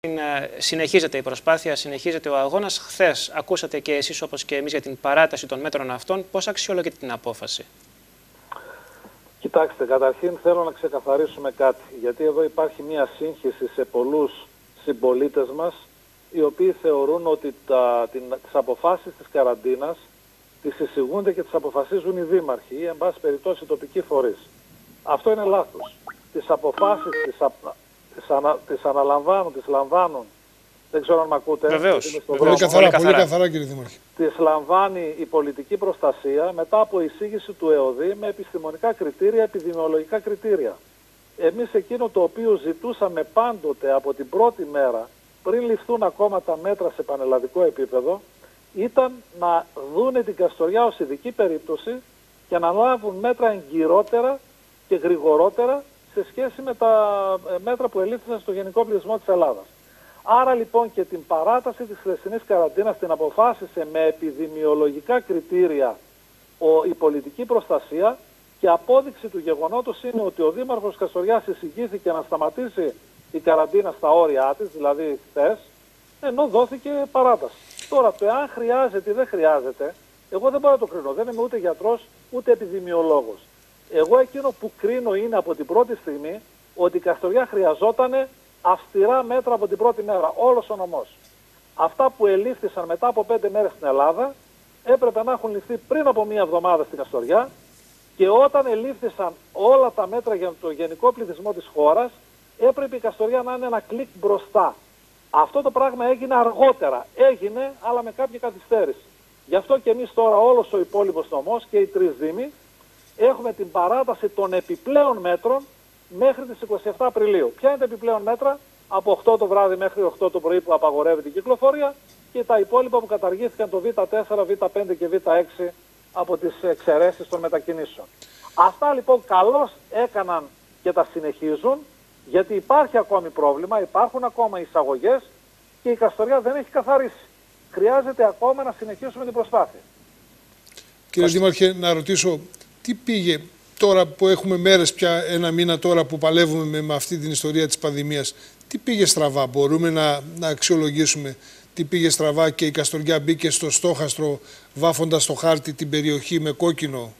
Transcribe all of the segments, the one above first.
Συνεχίζεται η προσπάθεια, συνεχίζεται ο αγώνας. Χθες ακούσατε και εσείς όπως και εμείς για την παράταση των μέτρων αυτών. Πώς αξιολογείτε την απόφαση? Κοιτάξτε, καταρχήν θέλω να ξεκαθαρίσουμε κάτι. Γιατί εδώ υπάρχει μια σύγχυση σε πολλούς συμπολίτες μας, οι οποίοι θεωρούν ότι τις αποφάσεις της καραντίνας τις εισηγούνται και τις αποφασίζουν οι δήμαρχοι ή εν πάση περιπτώσει οι τοπικοί φορείς. Αυτό είναι λάθος. Τις αποφάσεις τις αναλαμβάνουν, τις λαμβάνουν. Δεν ξέρω αν με ακούτε. Βεβαίως. Πολύ καθαρά κύριε Δήμαρχε. Τις λαμβάνει η πολιτική προστασία μετά από εισήγηση του ΕΟΔΗ με επιστημονικά κριτήρια, επιδημιολογικά κριτήρια. Εμείς εκείνο το οποίο ζητούσαμε πάντοτε από την πρώτη μέρα, πριν ληφθούν ακόμα τα μέτρα σε πανελλαδικό επίπεδο, ήταν να δούνε την Καστοριά ως ειδική περίπτωση και να λάβουν μέτρα εγκυρότερα και γρηγορότερα σε σχέση με τα μέτρα που ελήφθησαν στο γενικό πληθυσμό της Ελλάδας. Άρα λοιπόν και την παράταση της χθεσινής καραντίνας την αποφάσισε με επιδημιολογικά κριτήρια η πολιτική προστασία, και απόδειξη του γεγονότος είναι ότι ο Δήμαρχος Καστοριάς εισηγήθηκε να σταματήσει η καραντίνα στα όρια της, δηλαδή χθες, ενώ δόθηκε παράταση. Τώρα το εάν χρειάζεται ή δεν χρειάζεται, εγώ δεν μπορώ να το κρίνω. Δεν είμαι ούτε γιατρός ούτε επιδημιολόγος. Εγώ εκείνο που κρίνω είναι από την πρώτη στιγμή ότι η Καστοριά χρειαζόταν αυστηρά μέτρα από την πρώτη μέρα, όλος ο νομός. Αυτά που ελήφθησαν μετά από 5 μέρες στην Ελλάδα έπρεπε να έχουν ληφθεί πριν από 1 εβδομάδα στην Καστοριά, και όταν ελήφθησαν όλα τα μέτρα για το γενικό πληθυσμό της χώρας έπρεπε η Καστοριά να είναι ένα κλικ μπροστά. Αυτό το πράγμα έγινε αργότερα. Έγινε, αλλά με κάποια καθυστέρηση. Γι' αυτό και εμείς τώρα όλος ο υπόλοιπος νομός και οι 3 δήμοι έχουμε την παράταση των επιπλέον μέτρων μέχρι τις 27 Απριλίου. Ποια είναι τα επιπλέον μέτρα? Από 8 το βράδυ μέχρι 8 το πρωί που απαγορεύει την κυκλοφορία, και τα υπόλοιπα που καταργήθηκαν το Β4, Β5 και Β6 από τις εξαιρέσεις των μετακινήσεων. Αυτά λοιπόν καλώς έκαναν και τα συνεχίζουν, γιατί υπάρχει ακόμη πρόβλημα, υπάρχουν ακόμα εισαγωγές και η Καστοριά δεν έχει καθαρίσει. Χρειάζεται ακόμα να συνεχίσουμε την προσπάθεια. Κύριε Δήμαρχε, να ρωτήσω, τι πήγε τώρα που έχουμε μέρες πια, 1 μήνα τώρα που παλεύουμε με αυτή την ιστορία της πανδημίας, τι πήγε στραβά? Μπορούμε να αξιολογήσουμε τι πήγε στραβά και η Καστοριά μπήκε στο στόχαστρο βάφοντας στο χάρτη την περιοχή με κόκκινο?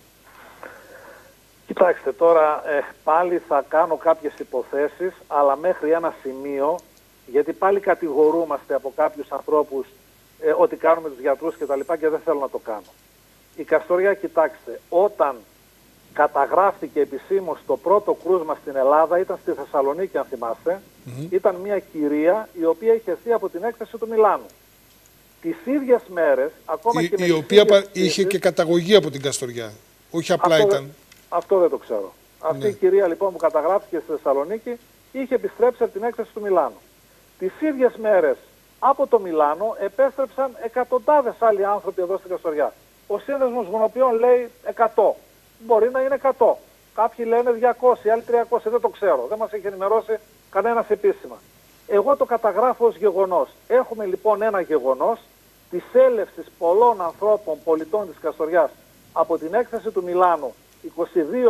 Κοιτάξτε, τώρα πάλι θα κάνω κάποιες υποθέσεις, αλλά μέχρι ένα σημείο, γιατί πάλι κατηγορούμαστε από κάποιους ανθρώπους ότι κάνουμε τους γιατρούς και τα λοιπά, και δεν θέλω να το κάνω. Η Καστοριά, κοιτάξτε, όταν καταγράφτηκε επισήμως το πρώτο κρούσμα στην Ελλάδα, ήταν στη Θεσσαλονίκη αν θυμάστε, ήταν μια κυρία η οποία είχε έρθει από την έκθεση του Μιλάνου. Τις ίδιες μέρες, ακόμα και με η οποία είχε και καταγωγή από την Καστοριά, όχι απλά Αυτό δεν το ξέρω. Αυτή η κυρία λοιπόν που καταγράφηκε στη Θεσσαλονίκη είχε επιστρέψει από την έκθεση του Μιλάνου. Τις ίδιες μέρες από το Μιλάνο επέστρεψαν εκατοντάδες άλλοι άνθρωποι εδώ στην Καστοριά. Ο Σύνδεσμος Γονοποιών λέει 100. Μπορεί να είναι 100. Κάποιοι λένε 200, άλλοι 300, δεν το ξέρω. Δεν μας έχει ενημερώσει κανένας επίσημα. Εγώ το καταγράφω ως γεγονός. Έχουμε λοιπόν ένα γεγονός της έλευσης πολλών ανθρώπων, πολιτών της Καστοριάς από την έκθεση του Μιλάνου 22,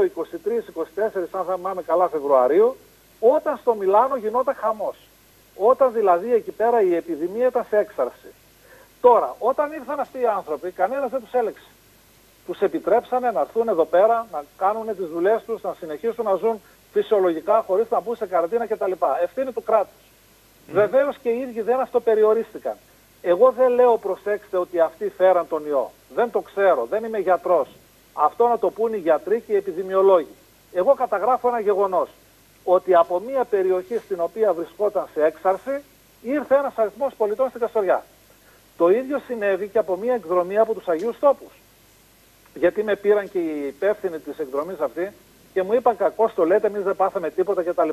23, 24, αν θα θυμάμαι καλά, Φεβρουαρίου, όταν στο Μιλάνο γινόταν χαμός. Όταν δηλαδή εκεί πέρα η επιδημία ήταν σε έξαρση. Τώρα, όταν ήρθαν αυτοί οι άνθρωποι, κανένας δεν τους έλεξε. Τους επιτρέψανε να έρθουν εδώ πέρα, να κάνουν τις δουλειές τους, να συνεχίσουν να ζουν φυσιολογικά, χωρίς να μπουν σε καραντίνα κτλ. Ευθύνη του κράτους. Βεβαίως και οι ίδιοι δεν αυτοπεριορίστηκαν. Εγώ δεν λέω, προσέξτε, ότι αυτοί φέραν τον ιό. Δεν το ξέρω, δεν είμαι γιατρός. Αυτό να το πούν οι γιατροί και οι επιδημιολόγοι. Εγώ καταγράφω ένα γεγονός. Ότι από μια περιοχή στην οποία βρισκόταν σε έξαρση, ήρθε ένας αριθμός πολιτών στην Καστοριά. Το ίδιο συνέβη και από μια εκδρομή από τους Αγίους Τόπους. Γιατί με πήραν και οι υπεύθυνοι της εκδρομής αυτή και μου είπαν, κακώς το λέτε, εμείς δεν πάθαμε τίποτα κτλ.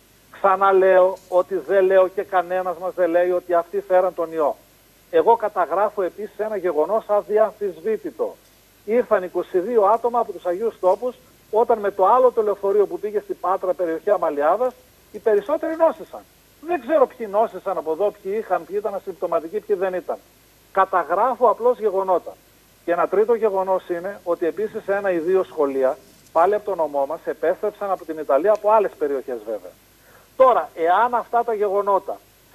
Ξαναλέω ότι δεν λέω και κανένας μας δεν λέει ότι αυτοί φέραν τον ιό. Εγώ καταγράφω επίσης ένα γεγονός αδιαμφισβήτητο. Ήρθαν 22 άτομα από τους Αγίους Τόπους, όταν με το άλλο το λεωφορείο που πήγε στην Πάτρα, περιοχή Αμαλιάδας, οι περισσότεροι νόσησαν. Δεν ξέρω ποιοι νόσησαν από εδώ, ποιοι είχαν, ποιοι ήταν ασυμπτωματικοί, ποιοι δεν ήταν. Καταγράφω απλώς γεγονότα. Και ένα τρίτο γεγονός είναι ότι επίσης 1 ή 2 σχολεία, πάλι από το νομό μας, επέστρεψαν από την Ιταλία, από άλλες περιοχές βέβαια. Τώρα, εάν αυτά τα γεγονότα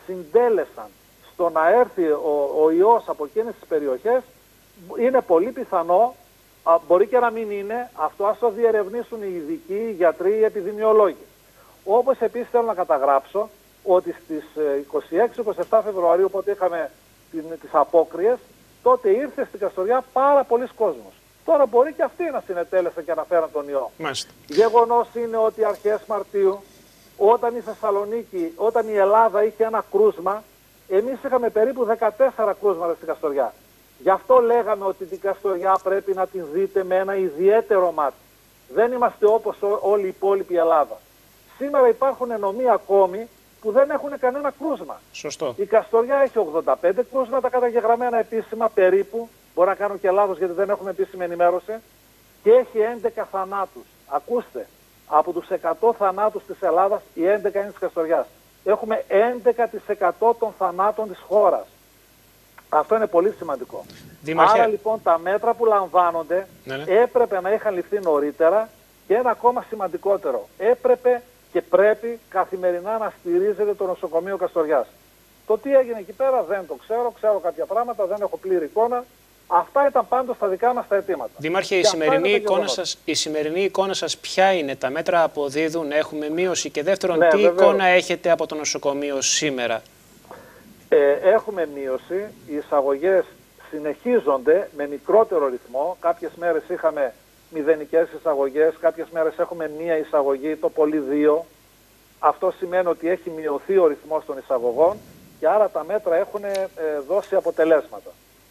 συντέλεσαν στο να έρθει ο ιός από εκείνες τις περιοχές, είναι πολύ πιθανό, μπορεί και να μην είναι, αυτό ας το διερευνήσουν οι ειδικοί, οι γιατροί, οι επιδημιολόγοι. Όπως επίσης θέλω να καταγράψω ότι στις 26-27 Φεβρουαρίου, όποτε είχαμε τις απόκριες, τότε ήρθε στην Καστοριά πάρα πολλοί κόσμος. Τώρα μπορεί και αυτοί να συνετέλεσαν και να φέραν τον ιό. Γεγονός είναι ότι αρχές Μαρτίου, όταν η Θεσσαλονίκη, όταν η Ελλάδα είχε ένα κρούσμα, εμείς είχαμε περίπου 14 κρούσματα στην Καστοριά. Γι' αυτό λέγαμε ότι την Καστοριά πρέπει να την δείτε με ένα ιδιαίτερο μάτι. Δεν είμαστε όπως όλη η υπόλοιπη Ελλάδα. Σήμερα υπάρχουν νομοί ακόμη που δεν έχουν κανένα κρούσμα. Σωστό. Η Καστοριά έχει 85 κρούσματα καταγεγραμμένα επίσημα περίπου. Μπορεί να κάνω και λάθος γιατί δεν έχουμε επίσημη ενημέρωση. Και έχει 11 θανάτους. Ακούστε, από τους 100 θανάτους της Ελλάδας, οι 11 είναι της Καστοριάς. Έχουμε 11% των θανάτων της χώρας. Αυτό είναι πολύ σημαντικό. Δήμαρχε. Άρα λοιπόν τα μέτρα που λαμβάνονται έπρεπε να είχαν ληφθεί νωρίτερα και ένα ακόμα σημαντικότερο. Έπρεπε και πρέπει καθημερινά να στηρίζεται το νοσοκομείο Καστοριάς. Το τι έγινε εκεί πέρα δεν το ξέρω. Ξέρω κάποια πράγματα, δεν έχω πλήρη εικόνα. Αυτά ήταν πάντως τα δικά μας τα αιτήματα. Δήμαρχε, η σημερινή εικόνα σας ποια είναι? Τα μέτρα αποδίδουν, έχουμε μείωση? Και δεύτερον, τι εικόνα έχετε από το νοσοκομείο σήμερα? Έχουμε μείωση. Οι εισαγωγές συνεχίζονται με μικρότερο ρυθμό. Κάποιες μέρες είχαμε μηδενικές εισαγωγές, κάποιες μέρες έχουμε μία εισαγωγή, το πολύ δύο. Αυτό σημαίνει ότι έχει μειωθεί ο ρυθμός των εισαγωγών και άρα τα μέτρα έχουν δώσει αποτελέσματα.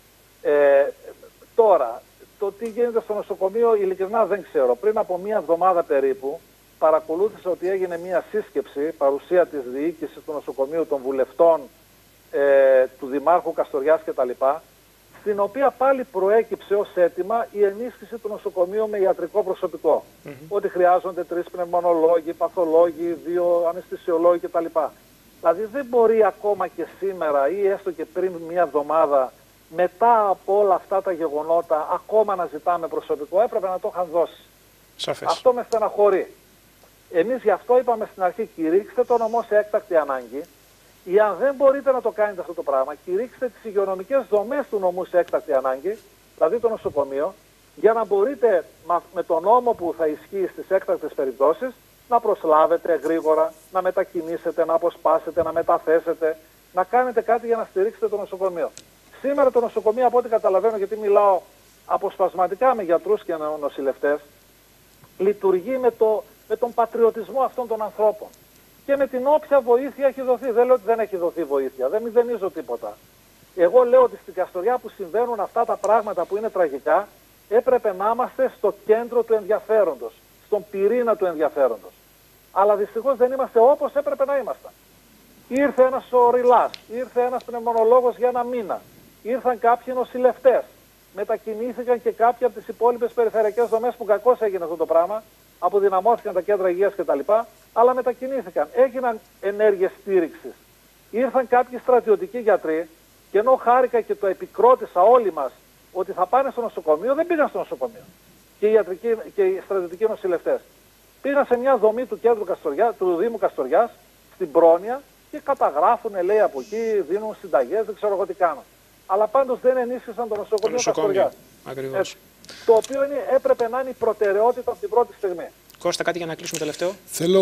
Τώρα, το τι γίνεται στο νοσοκομείο ειλικρινά δεν ξέρω. Πριν από μία εβδομάδα περίπου παρακολούθησα ότι έγινε μία σύσκεψη, παρουσία της διοίκησης του νοσοκομείου, των βουλευτών, του Δημάρχου Καστοριάς κτλ., στην οποία πάλι προέκυψε ως αίτημα η ενίσχυση του νοσοκομείου με ιατρικό προσωπικό. Ότι χρειάζονται 3 πνευμονολόγοι, παθολόγοι, 2 αναισθησιολόγοι κτλ. Δηλαδή δεν μπορεί ακόμα και σήμερα ή έστω και πριν μία εβδομάδα, μετά από όλα αυτά τα γεγονότα, ακόμα να ζητάμε προσωπικό. Έπρεπε να το είχαν δώσει. Σαφές. Αυτό με στεναχωρεί. Εμείς γι' αυτό είπαμε στην αρχή, κηρύξτε το νομό σε έκτακτη ανάγκη. Ή αν δεν μπορείτε να το κάνετε αυτό το πράγμα, κηρύξτε τις υγειονομικές δομές του νομού σε έκτακτη ανάγκη, δηλαδή το νοσοκομείο, για να μπορείτε με τον νόμο που θα ισχύει στις έκτακτες περιπτώσεις να προσλάβετε γρήγορα, να μετακινήσετε, να αποσπάσετε, να μεταθέσετε, να κάνετε κάτι για να στηρίξετε το νοσοκομείο. Σήμερα το νοσοκομείο, από ό,τι καταλαβαίνω, γιατί μιλάω αποσπασματικά με γιατρούς και νοσηλευτές, λειτουργεί με τον πατριωτισμό αυτών των ανθρώπων. Και με την όποια βοήθεια έχει δοθεί. Δεν λέω ότι δεν έχει δοθεί βοήθεια, δεν μηδενίζω τίποτα. Εγώ λέω ότι στην Καστοριά που συμβαίνουν αυτά τα πράγματα που είναι τραγικά, έπρεπε να είμαστε στο κέντρο του ενδιαφέροντος, στον πυρήνα του ενδιαφέροντος. Αλλά δυστυχώς δεν είμαστε όπως έπρεπε να ήμασταν. Ήρθε ένας οριλάς, ήρθε ένας πνευμονολόγος για ένα μήνα, ήρθαν κάποιοι νοσηλευτές, μετακινήθηκαν και κάποιοι από τις υπόλοιπες περιφερειακές δομές που κακώς έγινε αυτό το πράγμα, αποδυναμώθηκαν τα κέντρα υγείας κτλ. Αλλά μετακινήθηκαν. Έγιναν ενέργειες στήριξης. Ήρθαν κάποιοι στρατιωτικοί γιατροί και ενώ χάρηκα και το επικρότησα όλοι μας ότι θα πάνε στο νοσοκομείο, δεν πήγαν στο νοσοκομείο. Και οι στρατιωτικοί νοσηλευτές. Πήγαν σε μια δομή του κέντρου του Δήμου Καστοριάς, στην Πρόνοια, και καταγράφουν, λέει, από εκεί, δίνουν συνταγές, δεν ξέρω εγώ τι κάνουν. Αλλά πάντως δεν ενίσχυσαν το νοσοκομείο Καστοριάς. Ακριβώς. Το οποίο έπρεπε να είναι η προτεραιότητα από την πρώτη στιγμή. Κώστα, κάτι για να κλείσουμε τελευταίο?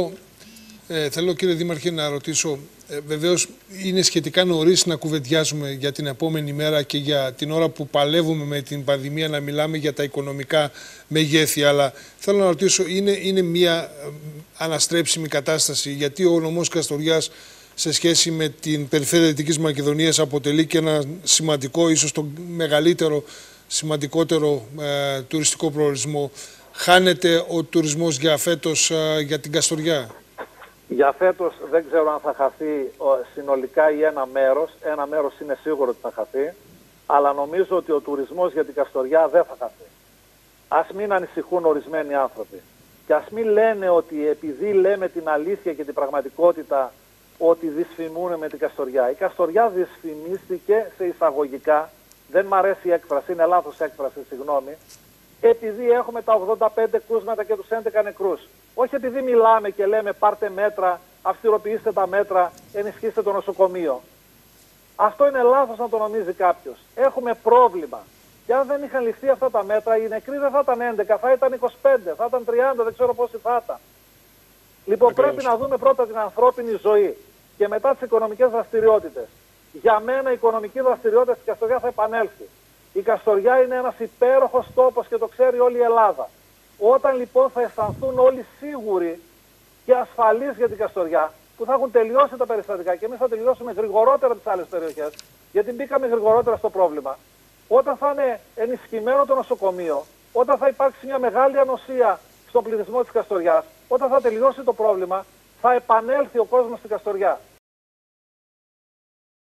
Θέλω κύριε Δήμαρχε να ρωτήσω, βεβαίως είναι σχετικά νωρίς να κουβεντιάζουμε για την επόμενη μέρα και για την ώρα που παλεύουμε με την πανδημία να μιλάμε για τα οικονομικά μεγέθη, αλλά θέλω να ρωτήσω, είναι μια αναστρέψιμη κατάσταση, γιατί ο νομός Καστοριάς σε σχέση με την περιφέρεια Δυτικής Μακεδονίας αποτελεί και ένα σημαντικό, ίσως το μεγαλύτερο, σημαντικότερο τουριστικό προορισμό. Χάνεται ο τουρισμός για φέτος για την Καστοριά? Για φέτος δεν ξέρω αν θα χαθεί συνολικά ή ένα μέρος. Ένα μέρος είναι σίγουρο ότι θα χαθεί. Αλλά νομίζω ότι ο τουρισμός για την Καστοριά δεν θα χαθεί. Ας μην ανησυχούν ορισμένοι άνθρωποι. Και ας μην λένε ότι επειδή λέμε την αλήθεια και την πραγματικότητα ότι δυσφημούν με την Καστοριά. Η Καστοριά δυσφημίστηκε σε εισαγωγικά. Δεν μ' αρέσει η έκφραση, είναι λάθος έκφραση, συγγνώμη. Επειδή έχουμε τα 85 κρούσματα και τους 11 νεκρούς. Όχι επειδή μιλάμε και λέμε πάρτε μέτρα αυστηροποιήστε τα μέτρα, ενισχύστε το νοσοκομείο. Αυτό είναι λάθος να το νομίζει κάποιος. Έχουμε πρόβλημα. Και αν δεν είχαν ληφθεί αυτά τα μέτρα, οι νεκροί δεν θα ήταν 11, θα ήταν 25, θα ήταν 30, δεν ξέρω πόσοι θα ήταν. Λοιπόν, πρέπει να δούμε πρώτα την ανθρώπινη ζωή και μετά τις οικονομικές δραστηριότητες. Για μένα η οικονομική δραστηριότητα στη Καστοριά θα επανέλθει. Η Καστοριά είναι ένας υπέροχος τόπος και το ξέρει όλη η Ελλάδα. Όταν λοιπόν θα αισθανθούν όλοι σίγουροι και ασφαλείς για την Καστοριά, που θα έχουν τελειώσει τα περιστατικά και εμείς θα τελειώσουμε γρηγορότερα τις άλλες περιοχές, γιατί μπήκαμε γρηγορότερα στο πρόβλημα. Όταν θα είναι ενισχυμένο το νοσοκομείο, όταν θα υπάρξει μια μεγάλη ανοσία στον πληθυσμό της Καστοριάς, όταν θα τελειώσει το πρόβλημα, θα επανέλθει ο κόσμος στην Καστοριά.